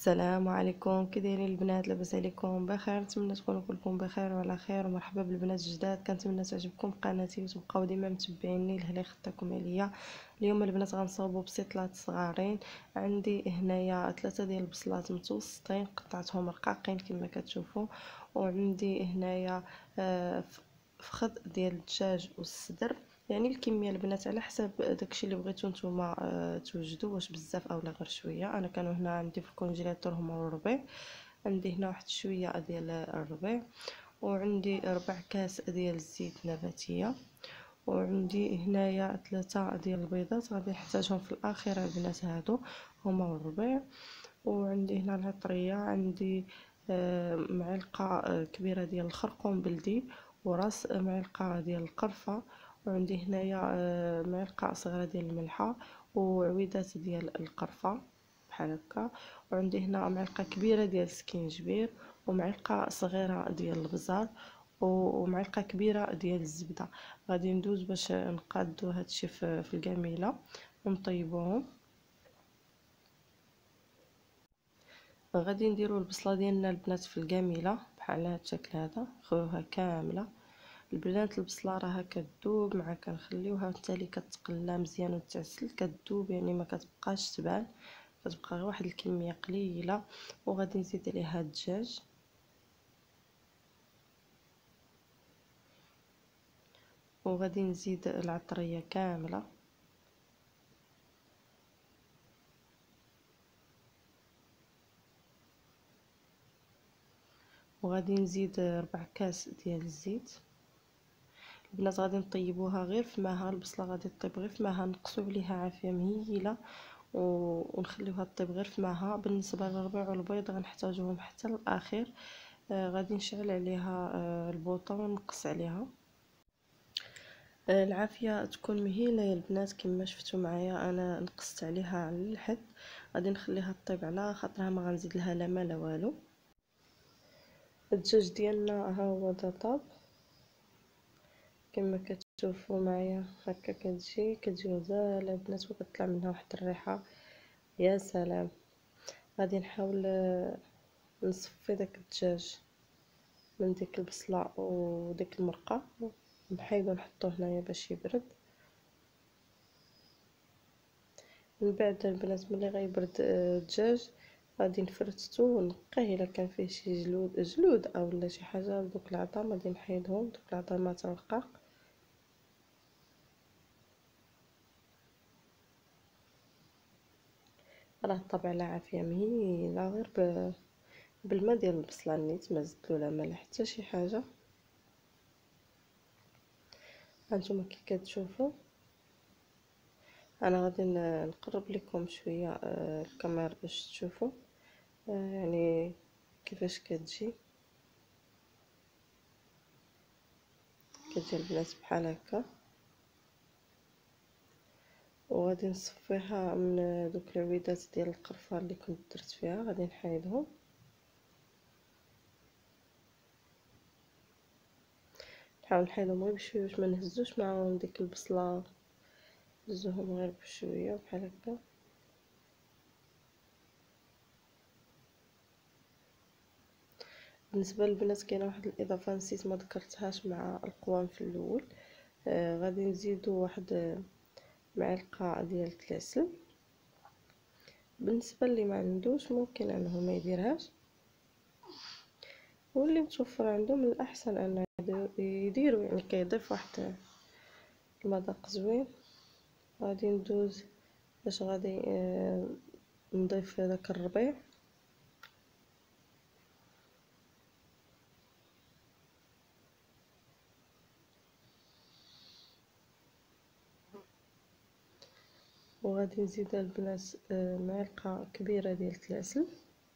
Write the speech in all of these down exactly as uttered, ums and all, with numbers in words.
السلام عليكم، كي دايرين البنات؟ لاباس عليكم؟ بخير؟ نتمنى تكونوا كلكم بخير وعلى خير. ومرحبا بالبنات الجداد، كنتمنى تعجبكم قناتي وتبقاو ديما متبعيني لهلا خطاكم عليا. اليوم البنات غنصاوبوا بسيطلات صغارين. عندي هنايا ثلاثه ديال البصلات متوسطين قطعتهم رقاقين كما كتشوفوا، وعندي هنايا آه فخذ ديال الدجاج والصدر. يعني الكميه البنات على حسب داكشي اللي بغيتو نتوما أه توجدوا، واش بزاف اولا غير شويه. انا كانوا هنا عندي في الكونجيلاتور هما الربيع، عندي هنا واحد شويه ديال الربيع، وعندي ربع كاس ديال الزيت نباتيه، وعندي هنايا ثلاثه ديال البيضات غادي نحتاجهم في الاخير البنات. هادو هما الربيع. وعندي هنا العطريه، عندي أه معلقه كبيره ديال الخرقوم بلدي، وراس معلقه ديال القرفه، وعندي هنايا معلقه صغيره ديال الملحه، وعويدات ديال القرفه بحال هكا، وعندي هنا معلقه كبيره ديال السكينجبير، ومعلقه صغيره ديال البزار، ومعلقه كبيره ديال الزبده. غادي ندوز باش نقادو هادشي في القاميله ونطيبوهم. غادي نديرو البصله ديالنا البنات في القاميله بحال هاد الشكل هذا، خوها كامله البنات. البصله راها كتذوب مع كنخليوها حتى لي كتقلى مزيان وتعسل كتذوب، يعني ما كتبقاش تبان، كتبقى غير واحد الكميه قليله. وغادي نزيد عليها الدجاج، وغادي نزيد العطريه كامله، وغادي نزيد ربع كاس ديال الزيت. البنات غادي نطيبوها غير في ماها، البصله غادي طيب غير في ماها، نقصوا عليها عافيه مهيله ونخليوها طيب غير في ماها. بالنسبه للربيع والبيض غنحتاجوهم حتى الاخير. آه غادي نشعل عليها آه البوطه ونقص عليها. آه العافيه تكون مهيله يا البنات كما شفتوا معايا، انا نقصت عليها على الحد. غادي نخليها طيب على خاطرها، ما غنزيد لها لا ما لا والو. الدجاج ديالنا ها هو طاب كما كتشوفوا معايا، هكا كتجي كتجي غزاله البنات، وكتطلع منها واحد الريحه يا سلام. غادي نحاول نصفي داك الدجاج من ديك البصله وديك المرقه، نحيدو نحطوه هنايا باش يبرد. من بعد البنات ملي غيبرد الدجاج غادي نفرتو ونقيه الا كان فيه شي جلود جلود اولا شي حاجه. دوك العظام غادي نحيدهم، دوك العظامات الرقاق. راه طبعا لا عافيه مهيله غير ب... بالماء ديال البصله، نيت ما زدتلو لا ملح حتى شي حاجه. هانتوما كي كتشوفوا انا غادي نقرب لكم شويه الكاميرا باش تشوفوا يعني كيفاش كتجي. كتجي البنات بحال هكا، وغادي نصفيها من دوك العويدات ديال القرفه اللي كنت درت فيها، غادي نحيدهم. نحاول نحيدهم غير بشويه باش ما نهزوش معاهم ديك البصله، نهزوهم غير بشويه بحال هكا. بالنسبه للبنات كاينه واحد الاضافه نسيت ما ذكرتهاش مع القوام في الاول. آه غادي نزيدو واحد معلقه ديال العسل. بالنسبه اللي ما عندوش ممكن انه ما يديرهاش، واللي متوفر عنده من الاحسن انه يديروا، يعني كيضيف واحد المذاق زوين. غادي ندوز باش غادي آه نضيف داك الربيع، وغادي نزيد البنات آه معلقه كبيره ديال العسل،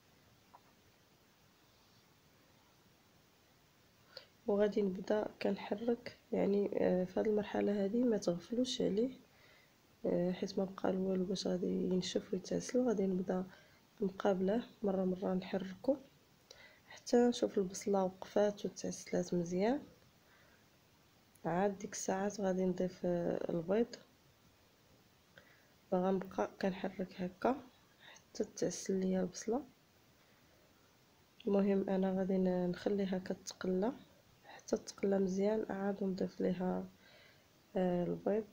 وغادي نبدا كنحرك. يعني آه في هذه المرحله هذه ما تغفلوش عليه آه حيت ما بقى والو باش غادي ينشف ويتعسل. غادي نبدا مقابله مره مره نحركو حتى نشوف البصله وقفات وتعسلات مزيان. عاد ديك الساعات غادي نضيف آه البيض، غنبقى كنحرك هكا حتى تعسل ليا البصله. المهم انا غادي نخليها كتقلى حتى تقلى مزيان، عاد نضيف ليها آه البيض.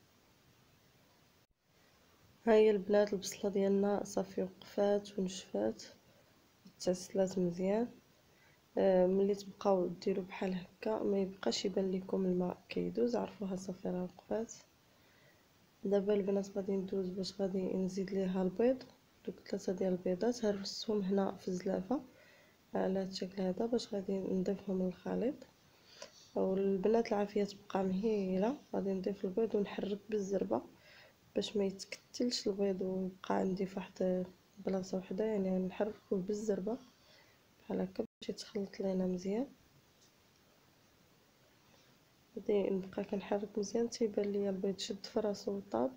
ها هي البنات البصله ديالنا صافي وقفات ونشفات تغسلات مزيان. آه ملي تبقاو ديروا بحال هكا ما يبقاش يبان لكم الماء كيدوز، عرفوها صافي راه وقفات. دابا البنات غادي ندوز باش غادي نزيد ليها البيض، دوك ثلاثه ديال البيضات هرستهم هنا في الزلافه على هذا الشكل هذا باش غادي نضيفهم للخليط. والبنات العافيه تبقى مهيله، غادي نضيف البيض ونحرك بالزربه باش ما يتكتلش البيض ويبقى عندي فواحد بلاصه وحده، يعني نحركوه بالزربه بحال هكا باش يتخلط لينا مزيان. غادي نبقى كنحرك مزيان تيبان ليا البيض شد في راسو وطاب.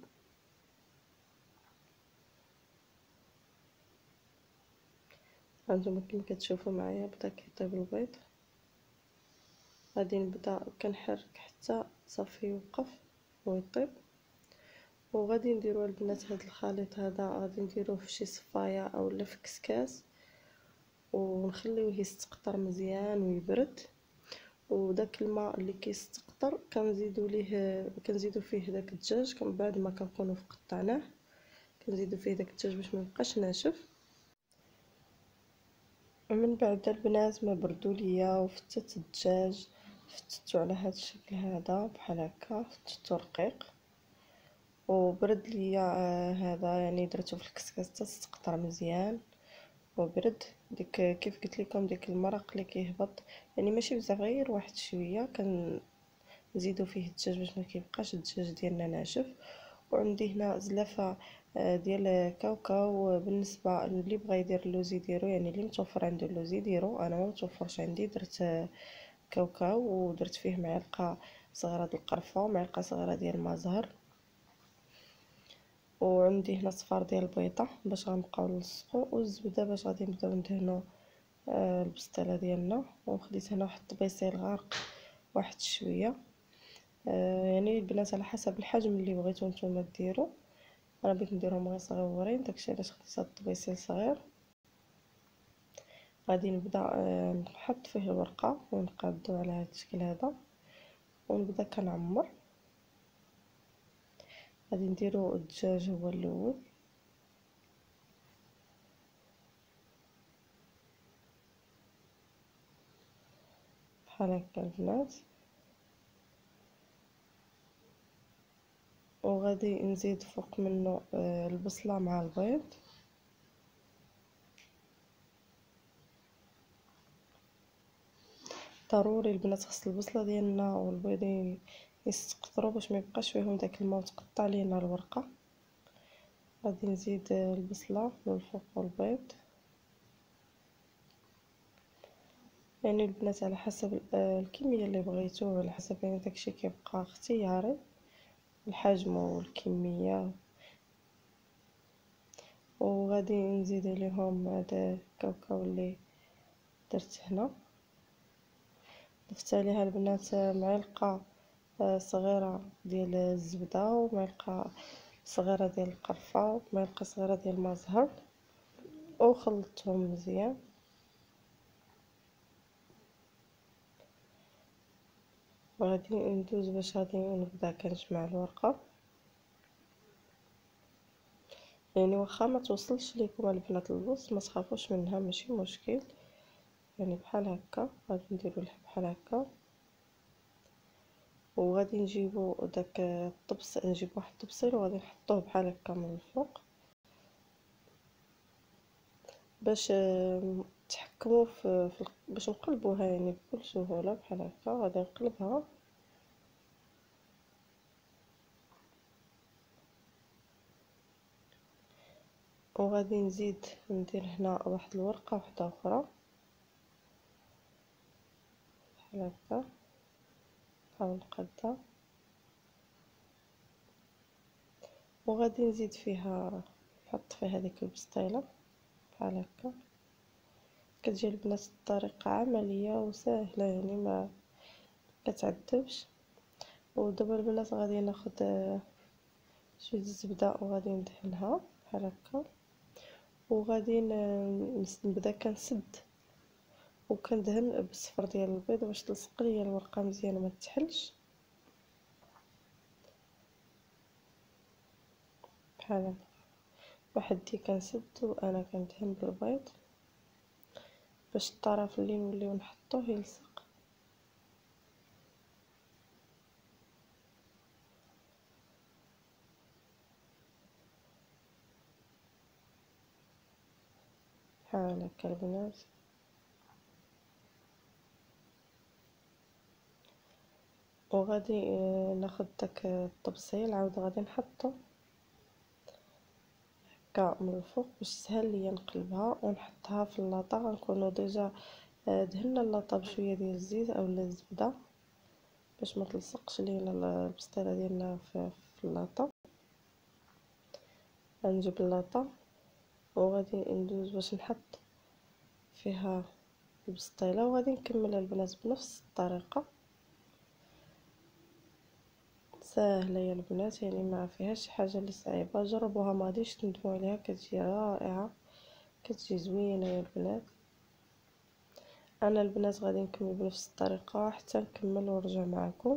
هانتوما كما كتشوفوا معايا بدا كيطيب البيض، غادي نبدا كنحرك حتى صافي يوقف ويطيب. وغادي نديرو البنات هذا الخليط هذا غادي نديروه في شي صفايه اولا في كسكاس ونخليوه يستقطر مزيان ويبرد. وداك الماء اللي كيستقطر كنزيدو ليه كنزيدو فيه داك الدجاج من بعد ما كنكونوا قطعناه، كنزيدو فيه داك الدجاج باش ما يبقاش ناشف. ومن بعد البنات ما بردوا ليا وفتت الدجاج فتتو على هذا الشكل هذا بحال هكا، فتتو رقيق وبرد ليا. آه هذا يعني درتو في الكسكاس حتى استقطر مزيان وبرد. ديك كيف قلت لكم ديك المرق اللي كيهبط يعني ماشي بزاف غير واحد شويه، كنزيدو فيه الدجاج باش ما كيبقاش الدجاج ديالنا ناشف. وعندي هنا زلافه ديال كاوكاو، بالنسبه اللي بغى يدير اللوز يديرو، يعني اللي متوفر عنده اللوز يديرو، انا ما متوفرش عندي درت كاوكاو ودرت فيه معلقه صغيره د القرفه ومعلقه صغيره ديال المزهر. وعندي هنا صفار ديال البيضه باش غنبقاو نلصقو، والزبده باش غادي نبداو ندهنو آه البسطيله ديالنا. وخديت هنا واحد الطبيسيل غارق واحد شويه، آه يعني البنات على حسب الحجم اللي بغيتو نتوما ديروا. انا بغيت نديرهم غير صغيورين داكشي علاش خديت هاد الطبيسيل صغير. غادي نبدا آه نحط فيه الورقه ونقادو على هذا الشكل هذا ونبدا كنعمر. غادي نديرو الدجاج هو الاول بحال هكا البنات، وغادي نزيد فوق منه آه البصله مع البيض. ضروري البنات خص البصله ديالنا والبيض يستقطروا باش ما يبقاش فيهم داك الماء وتقطع لينا الورقه. غادي نزيد البصله من الفوق والبيض، يعني البنات على حسب الكميه اللي بغيتو، على حسب يعني داكشي كيبقى اختياري الحجم والكميه. وغادي نزيد عليهم هذا الكاوكاو اللي درت هنا، ضفت عليها البنات معلقه صغيره ديال الزبده ومعلقه صغيره ديال القرفه ومعلقه صغيره ديال المزهر وخلطتهم مزيان. وغادي ندوز باش غادي نبدا كنجمع الورقه، يعني واخا ما توصلش ليكم البنات البوص ما تخافوش منها ماشي مشكل، يعني بحال هكا غادي نديرو لها بحال هكا. وغادي نجيبو داك الطبس نجيب واحد الطبسيل وغادي نحطوه بحال هكا من الفوق باش تحكموا في, في باش نقلبوها يعني بكل سهوله بحال هكا. غادي نقلبها وغادي نزيد ندير هنا واحد الورقه واحده اخرى بحال هكا، نحاول نقادها وغادي نزيد فيها نحط فيها هذيك البسطيله بحال هكا. كتجي البنات الطريقه عمليه وسهله يعني ما كتعذبش. ودابا البنات غادي ناخد شويه الزبده وغادي ندهنها بحال هكا، وغادي نبدا كنسد وكندهن بالصفر ديال البيض باش تلصق ليا الورقه مزيان ما تحلش بحال هكا. وحدي كنسد وانا كندهن بالبيض باش الطرف اللي نوليو نحطوه يلصق. بحال هكا البنات. وغادي ناخد داك الطبسيل عاود غادي نحطو هكا من الفوق باش سهل ليا نقلبها ونحطها في اللاطه. غنكونوا ديجا دهنا اللاطه بشويه ديال الزيت اولا الزبده باش ما تلصقش لينا البسطيله ديالنا في, في اللاطه. غنجيب اللاطه وغادي ندوز باش نحط فيها البسطيله وغادي نكمل البنات بنفس الطريقه. ساهله يا البنات، يعني ما فيهاش حاجه اللي صعيبه. جربوها ما غاديش تندموا عليها، كتجي رائعه، كتجي زوينه يا البنات. انا البنات غادي نكمل بنفس الطريقه حتى نكمل ونرجع معكم.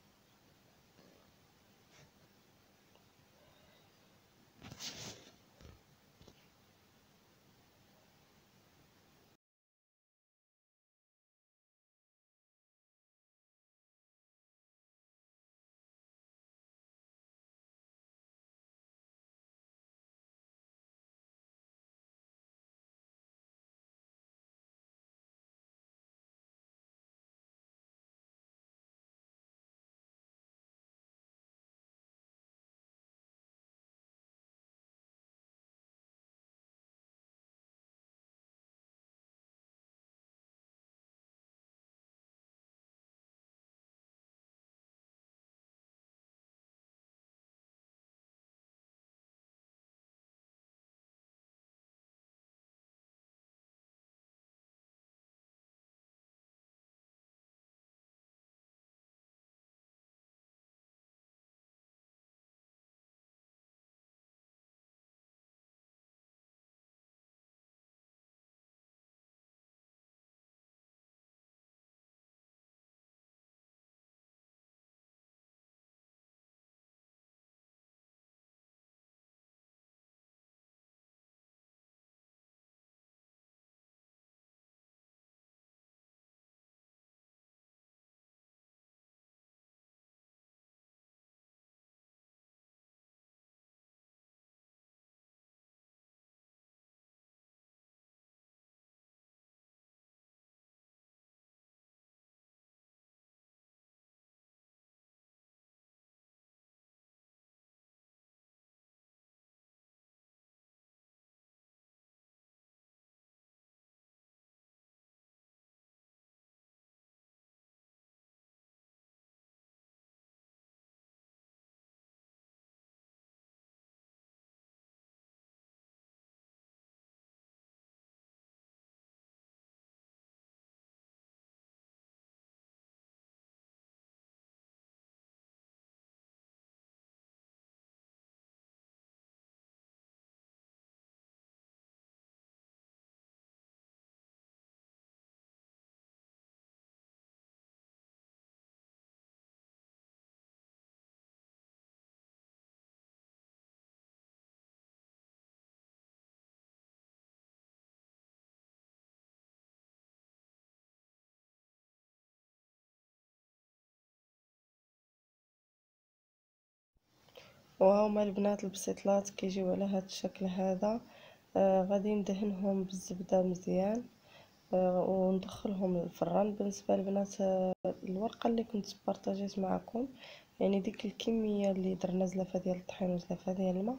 وهما البنات البسيطلات كيجيو على هذا الشكل هذا. آه غادي ندهنهم بالزبده مزيان آه وندخلهم للفران. بالنسبه للبنات آه الورقه اللي كنت بارطاجيت معكم، يعني ديك الكميه اللي درنا زلافه ديال الطحين وزلافه ديال الماء،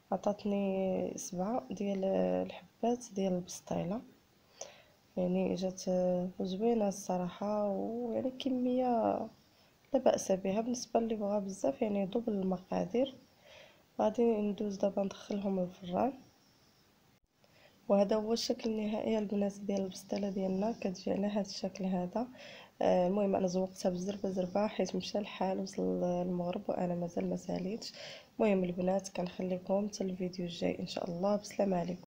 عطاتني سبعة ديال الحبات ديال البسطيله. يعني جات زوينه الصراحه، ويعني كميه لا بأس بها. بالنسبه اللي بغا بزاف يعني يضوب المقادير. غادي ندوز دابا ندخلهم الفران. وهذا هو الشكل النهائي البنات ديال البسطيله ديالنا، كتجي على هذا الشكل هذا. آه المهم انا زوقتها بزربه زربه حيت مشى الحال وصل المغرب وانا مازال ما ساليتش. المهم البنات كنخليكم حتى الفيديو الجاي ان شاء الله. بسلامه عليكم.